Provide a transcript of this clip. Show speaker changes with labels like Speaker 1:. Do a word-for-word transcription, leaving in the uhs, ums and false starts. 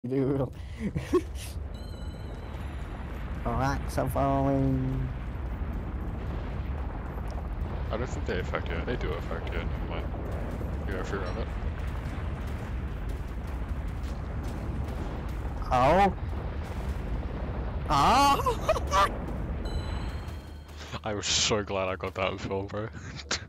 Speaker 1: Dude. Alright, so following.
Speaker 2: I don't think they affect you. They do affect you. Never mind. You gotta figure out it.
Speaker 1: Oh. Oh.
Speaker 2: I was so glad I got that in film, bro.